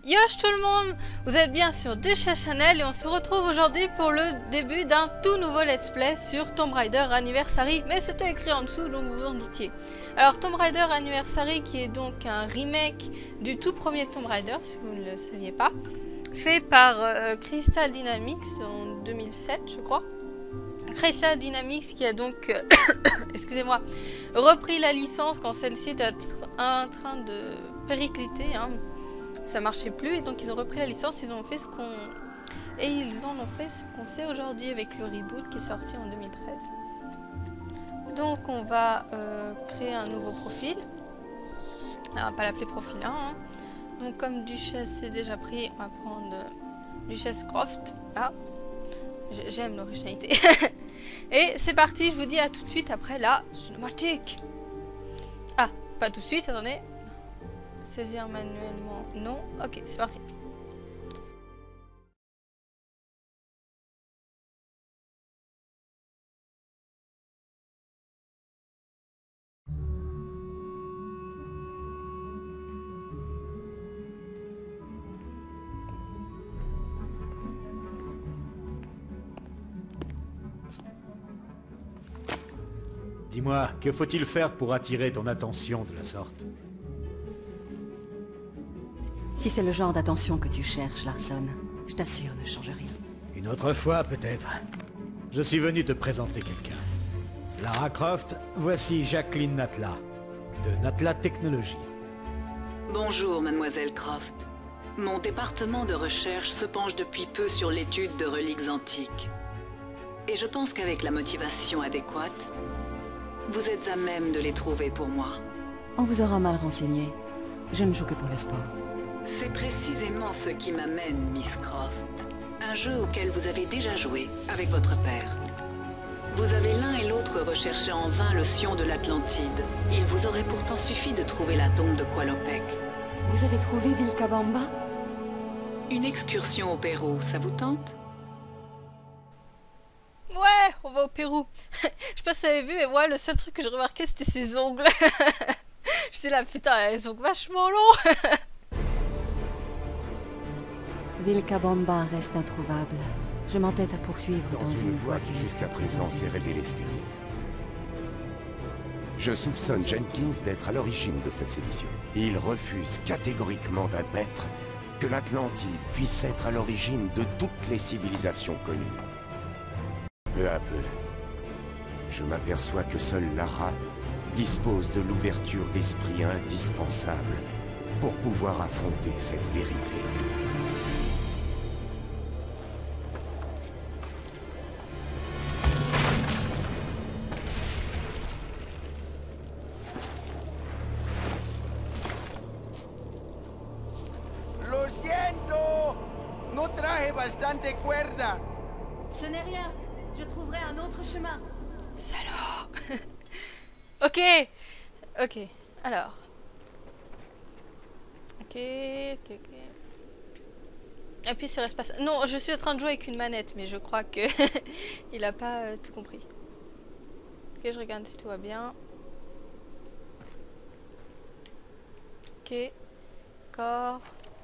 Yosh tout le monde, vous êtes bien sur Ducha Channel et on se retrouve aujourd'hui pour le début d'un tout nouveau let's play sur Tomb Raider Anniversary, mais c'était écrit en dessous donc vous vous en doutiez. Alors Tomb Raider Anniversary qui est donc un remake du tout premier Tomb Raider si vous ne le saviez pas, fait par Crystal Dynamics en 2007 je crois. Crystal Dynamics qui a donc, excusez-moi, repris la licence quand celle-ci était en train de péricliter, hein. Ça marchait plus et donc ils ont repris la licence, ils ont fait ce qu'on... Et ils en ont fait ce qu'on sait aujourd'hui avec le reboot qui est sorti en 2013. Donc on va créer un nouveau profil. Alors, on va pas l'appeler profil 1. Hein. Donc comme Duchesse c'est déjà pris, on va prendre Duchesse Croft. Là. J'aime l'originalité. Et c'est parti, je vous dis à tout de suite après la cinématique. Ah, pas tout de suite, attendez. Saisir manuellement, non. Ok, c'est parti. Dis-moi, que faut-il faire pour attirer ton attention de la sorte? Si c'est le genre d'attention que tu cherches, Larson, je t'assure, ne change rien. Une autre fois, peut-être. Je suis venu te présenter quelqu'un. Lara Croft, voici Jacqueline Natla, de Natla Technologies. Bonjour, mademoiselle Croft. Mon département de recherche se penche depuis peu sur l'étude de reliques antiques. Et je pense qu'avec la motivation adéquate, vous êtes à même de les trouver pour moi. On vous aura mal renseigné. Je ne joue que pour le sport. C'est précisément ce qui m'amène, Miss Croft. Un jeu auquel vous avez déjà joué avec votre père. Vous avez l'un et l'autre recherché en vain le Sion de l'Atlantide. Il vous aurait pourtant suffi de trouver la tombe de Qualopec. Vous avez trouvé Vilcabamba? Une excursion au Pérou, ça vous tente? Ouais, on va au Pérou. Je sais pas si vous avez vu, mais moi, le seul truc que j'ai remarqué, c'était ses ongles. J'étais là, putain, elle a les ongles vachement longs. Vilcabamba reste introuvable. Je m'entête à poursuivre dans une voie qui jusqu'à présent s'est révélée stérile. Je soupçonne Jenkins d'être à l'origine de cette sédition. Il refuse catégoriquement d'admettre que l'Atlantide puisse être à l'origine de toutes les civilisations connues. Peu à peu, je m'aperçois que seule Lara dispose de l'ouverture d'esprit indispensable pour pouvoir affronter cette vérité. Lo siento, no traje bastante cuerda. Ce n'est rien. Je trouverai un autre chemin. Salaud. Ok. Ok. Alors. Ok. Appuie sur espace. Non, je suis en train de jouer avec une manette, mais je crois que il a pas tout compris. Ok, je regarde si tout va bien. Ok. D'accord.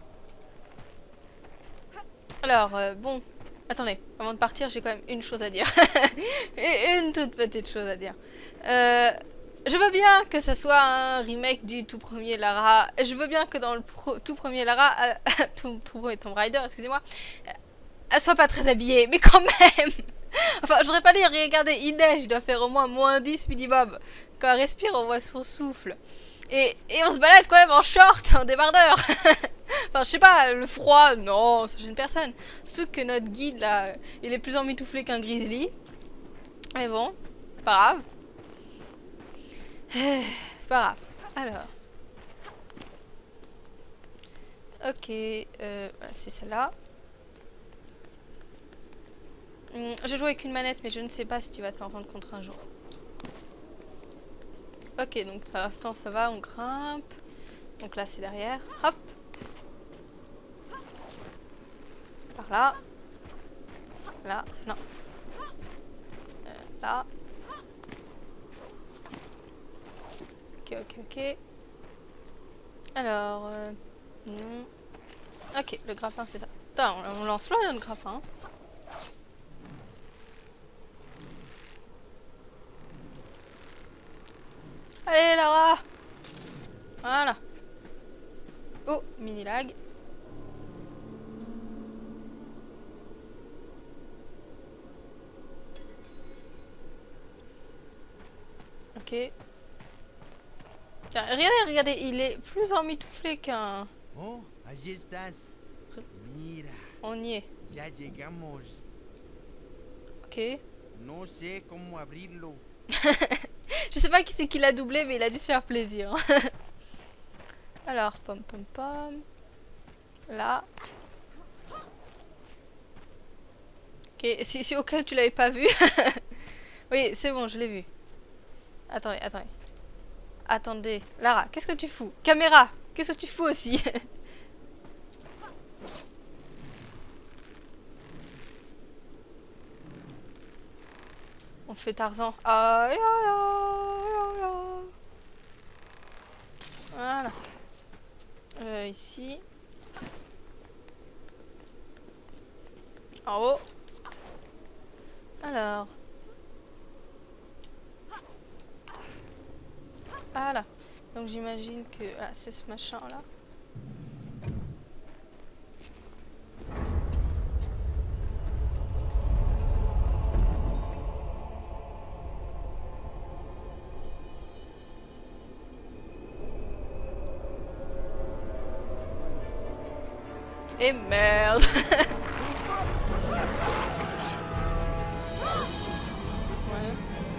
Alors, bon. Attendez, avant de partir, j'ai quand même une chose à dire. Et une toute petite chose à dire. Je veux bien que ce soit un remake du tout premier Lara. Je veux bien que dans le tout premier Lara, tout premier Tomb Raider, excusez-moi, elle soit pas très habillée, mais quand même. Enfin, je voudrais pas dire, regardez, il neige, il doit faire au moins -10 minimum. Quand elle respire, on voit son souffle. Et on se balade quand même en short, en débardeur. Enfin, je sais pas, le froid, non, ça gêne personne. Surtout que notre guide, là, il est plus emmitouflé qu'un grizzly. Mais bon, pas grave. C'est pas grave. Alors. Ok, voilà, c'est celle-là. Je joue avec une manette, mais je ne sais pas si tu vas t'en rendre compte un jour. Ok, donc pour l'instant ça va, on grimpe. Donc là c'est derrière. Hop. C'est par là. Là, non. Là. Ok. Alors, non. Ok, le grappin c'est ça. Putain, on lance loin notre grappin. Hein. Allez Lara. Voilà. Oh, mini lag. Ok. Tiens, regardez, il est plus emmitouflé qu'un... Oh, allí estás. Mira, On y est. ya llegamos. Ok. No sé cómo abrirlo. Je sais pas qui c'est qui l'a doublé, mais il a dû se faire plaisir. Alors, pom pom pom. Là. Ok, si au cas où tu l'avais pas vu. Oui, c'est bon, je l'ai vu. Attendez. Attendez. Lara, qu'est-ce que tu fous? Caméra, qu'est-ce que tu fous aussi? On fait Tarzan. Aïe, aïe, aïe, aïe. Voilà. Ici. En haut. Alors. Voilà. Donc j'imagine que c'est ce machin là. Et merde. Ouais.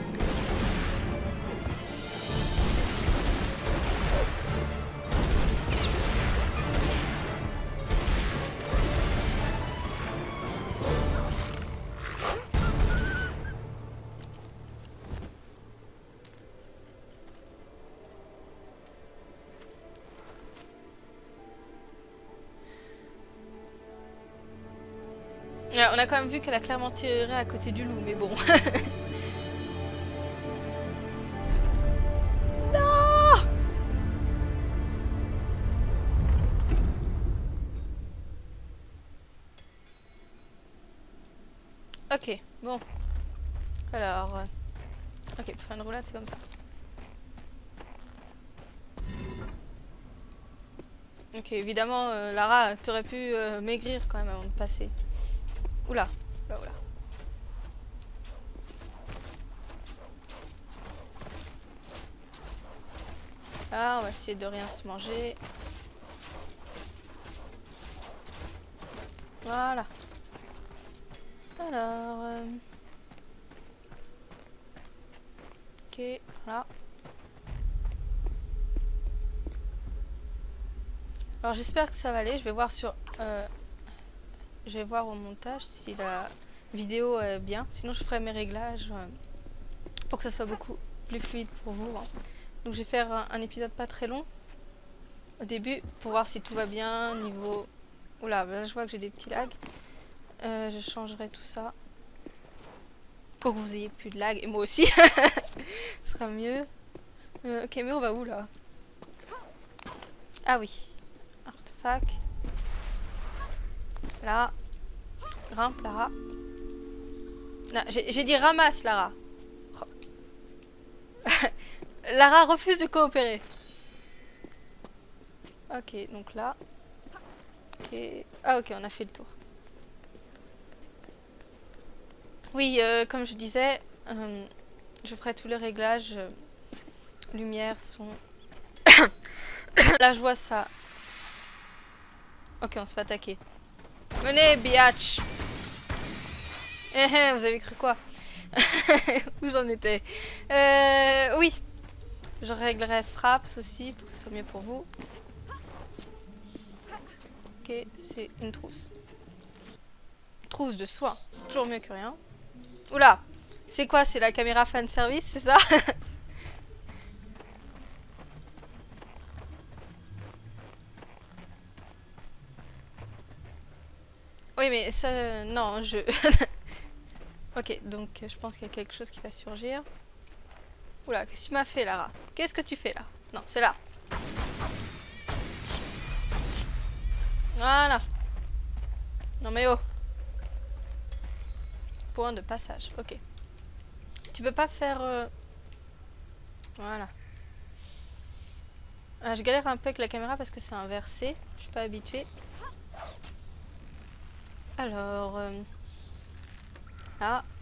On a quand même vu qu'elle a clairement tiré à côté du loup, mais bon. Non! Ok, bon. Alors... Ok, pour faire une roulade, c'est comme ça. Ok, évidemment, Lara, t'aurais pu maigrir quand même avant de passer. Oula, oula, oula. Là, on va essayer de rien se manger. Voilà. Alors... Ok, voilà. Alors j'espère que ça va aller, je vais voir sur... je vais voir au montage si la vidéo est bien. Sinon je ferai mes réglages pour que ça soit beaucoup plus fluide pour vous. Hein. Donc je vais faire un épisode pas très long au début pour voir si tout va bien niveau... Oula, là je vois que j'ai des petits lags. Je changerai tout ça pour que vous ayez plus de lag et moi aussi. Ce sera mieux. Ok, mais on va où là? Ah oui. Artefact. Là. Grimpe, Lara. J'ai dit ramasse, Lara. Lara refuse de coopérer. Ok, donc là. Ok. Ah ok, on a fait le tour. Oui, comme je disais, je ferai tous les réglages. Lumière, son... Là, je vois ça. Ok, on se fait attaquer. Venez, biatch. Vous avez cru quoi? Où j'en étais? Oui. Je réglerai fraps aussi pour que ce soit mieux pour vous. Ok, c'est une trousse. Trousse de soie. Toujours mieux que rien. Oula. C'est quoi? C'est la caméra fan service, c'est ça? Oui, mais ça... non, je... Ok, donc je pense qu'il y a quelque chose qui va surgir. Oula, qu'est-ce que tu m'as fait, Lara? Qu'est-ce que tu fais, là? Non, c'est là. Voilà. Non mais oh. Point de passage. Ok. Tu peux pas faire... Voilà. Ah, je galère un peu avec la caméra parce que c'est inversé. Je suis pas habituée. Alors... Là.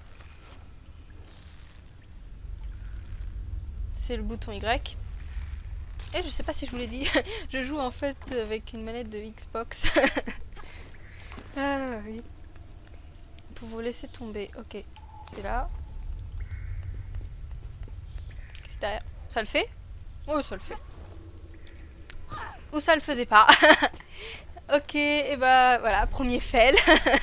C'est le bouton Y. Et je sais pas si je vous l'ai dit. Je joue en fait avec une manette de Xbox. Ah oui. Pour vous laisser tomber. Ok. C'est là. Qu'est-ce derrière? Ça le fait? Oh, ça le fait. Ou ça le faisait pas. Ok, et bah voilà, premier fail.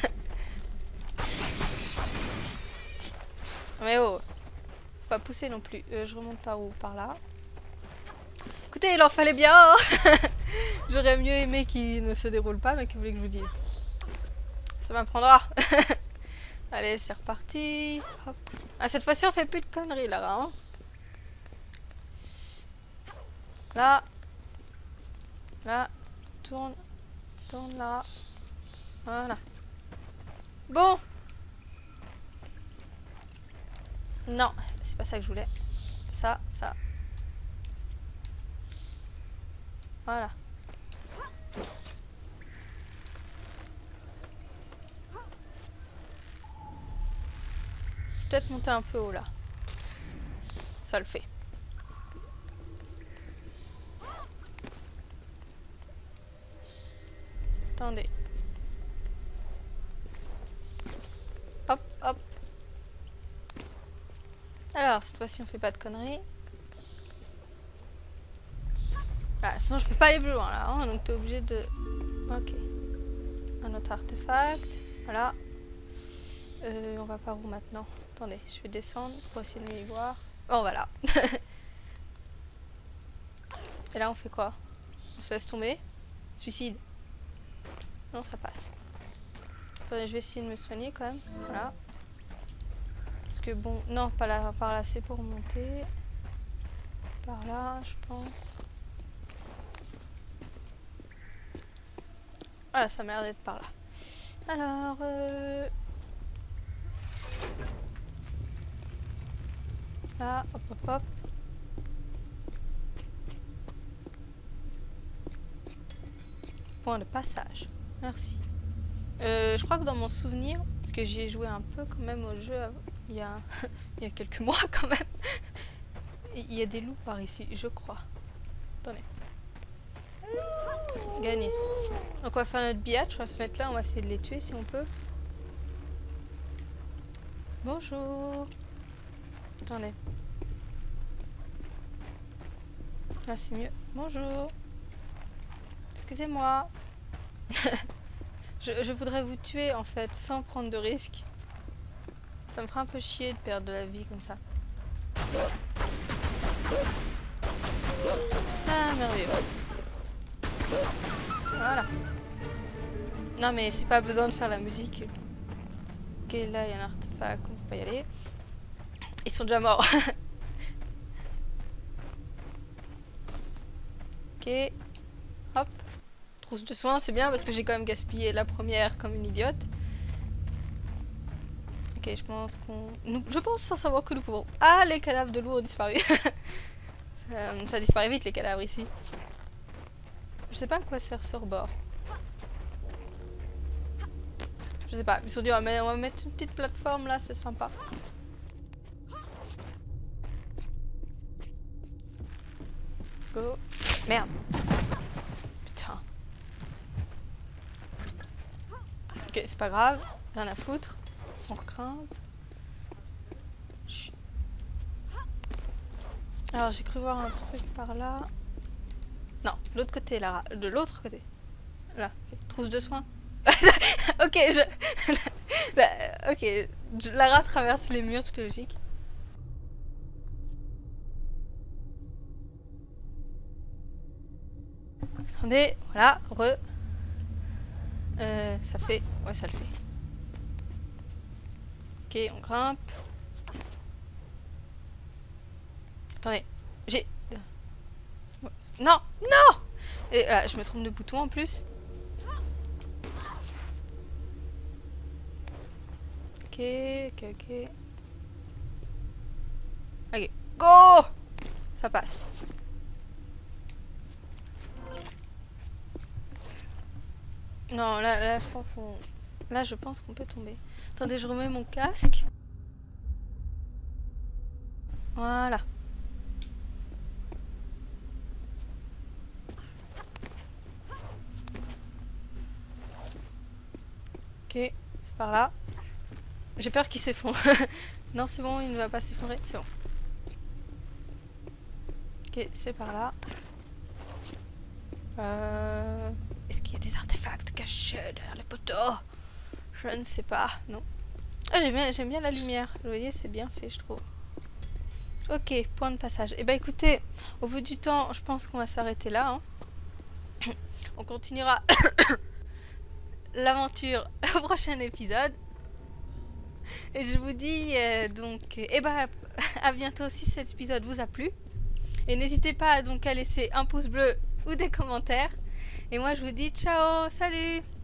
Mais oh, faut pas pousser non plus. Je remonte par où? Par là. Écoutez, il en fallait bien. J'aurais mieux aimé qu'il ne se déroule pas, mais que vous voulez que je vous dise? Ça m'apprendra. Allez, c'est reparti. Hop. Ah, cette fois-ci, on fait plus de conneries là. Hein. Là. Là. Tourne. Tourne là. Voilà. Bon. Non, c'est pas ça que je voulais. Ça, ça. Voilà. Peut-être monter un peu haut là. Ça le fait. Attendez. Hop, hop. Alors, cette fois-ci, on fait pas de conneries. Voilà, sinon je peux pas aller plus loin là, hein, donc t'es obligé de... Ok. Un autre artefact. Voilà. On va par où maintenant? Attendez, je vais descendre pour essayer de mieux y voir. Oh, voilà. Et là, on fait quoi? On se laisse tomber? Suicide? Non, ça passe. Attendez, je vais essayer de me soigner quand même. Voilà. Parce que bon... Non, pas là, par là, c'est pour monter. Par là, je pense. Voilà, ça m'a l'air d'être par là. Alors... Là, hop, hop, hop. Point de passage. Merci. Je crois que dans mon souvenir, parce que j'ai joué un peu quand même au jeu il y a, il y a quelques mois quand même, il y a des loups par ici, je crois. Attendez. Gagné. Donc on va faire notre biatch, on va se mettre là, on va essayer de les tuer si on peut. Bonjour. Attendez. Ah, c'est mieux. Bonjour. Excusez-moi. je voudrais vous tuer en fait sans prendre de risques. Ça me ferait un peu chier de perdre de la vie comme ça. Ah, merveilleux. Voilà. Non mais c'est pas besoin de faire la musique. Ok, là il y a un artefact, on peut pas y aller. Ils sont déjà morts. Ok. Hop. Trousse de soins, c'est bien parce que j'ai quand même gaspillé la première comme une idiote. Ok, je pense qu'on... Je pense sans savoir que nous pouvons... Ah, les cadavres de loup ont disparu. ça disparaît vite les cadavres ici. Je sais pas à quoi sert ce rebord. Je sais pas, ils sont dit on va mettre une petite plateforme là, c'est sympa. Go. Merde. Putain. Ok, c'est pas grave, rien à foutre. On recrimpe. Chut. Alors j'ai cru voir un truc par là. Non, de l'autre côté là, de l'autre côté. Là, okay. Trousse de soins. Ok, ok, la rat traverse les murs, tout est logique. Attendez, voilà, ça fait... Ouais, ça le fait. Ok, on grimpe. Attendez, j'ai... Non, non. Et là, je me trompe de bouton en plus. ok. Allez, go! Ça passe. Non, là, je pense qu'on peut tomber. Attendez, je remets mon casque. Voilà. Ok, c'est par là. J'ai peur qu'il s'effondre. Non, c'est bon, il ne va pas s'effondrer. C'est bon. Ok, c'est par là. Est-ce qu'il y a des artefacts cachés derrière les poteaux? Je ne sais pas, non. Ah, j'aime bien la lumière. Vous voyez, c'est bien fait, je trouve. Ok, point de passage. Eh ben écoutez, au vu du temps, je pense qu'on va s'arrêter là. Hein. On continuera l'aventure au prochain épisode. Et je vous dis à bientôt si cet épisode vous a plu. Et n'hésitez pas donc à laisser un pouce bleu ou des commentaires. Et moi je vous dis ciao, salut!